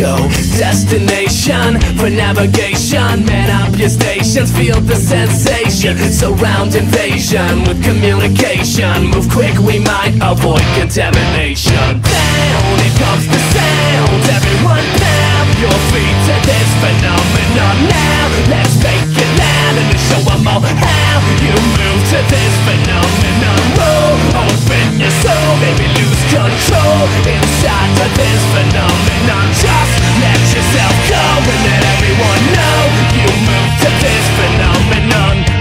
go. Destination for navigation. Man up your stations, feel the sensation. Surround invasion with communication. Move quick, we might avoid contamination. Down, here comes the sound. Everyone pound your feet to this phenomenon now. Let's make it loud and show them all how you move to this phenomenon. Roll, open your soul, maybe lose control inside of this phenomenon. Just let yourself go and let everyone know you move to this phenomenon.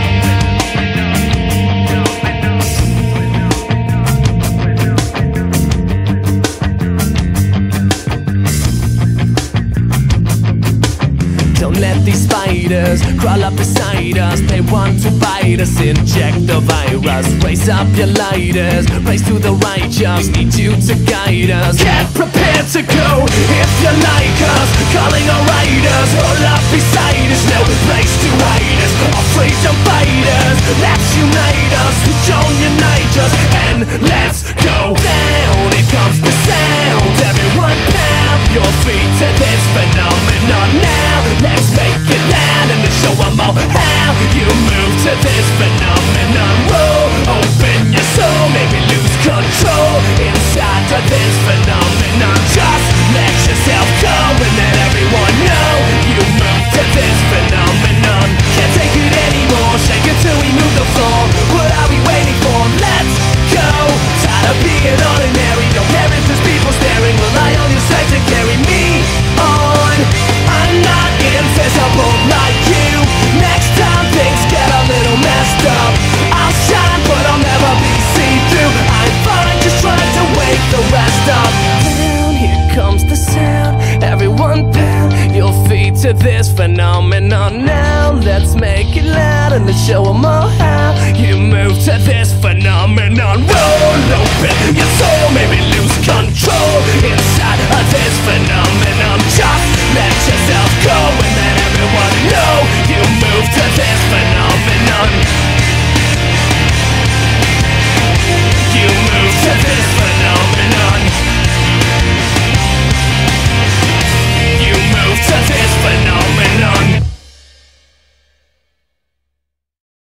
Don't let these spiders crawl up beside us. They want to bite us, inject the virus. Raise up your lighters, raise to the righteous. Need you to guide us. Get prepared to go if you like us. Calling our riders, all up beside us. No place to hide us. Our freedom fighters, let's unite us. We don't unite us, and let's go down. Here comes the sound. Everyone pound your feet to this phenomenon now. Let's make it loud and show them all how you move to this phenomenon. Roll, open your soul, maybe lose control inside of this phenomenon. Just let yourself go and let everyone know you move to this phenomenon. Can't take it anymore, shake it till we move the floor. What are we waiting for? Let's go. Tired of being ordinary, don't care if there's people staring. Rely on your strength to carry me on. I'm not invisible like you. Next time things get a little messed up, I'll shine but I'll never be see-through. I'm fine just trying to wake the rest up. Down, here comes the sound. Everyone pound your feet to this phenomenon now. Let's make it loud and let's show them all how you move to this phenomenon. Roll open your soul, maybe lose control inside of this phenomenon. Just let yourself go and let everyone know you move to this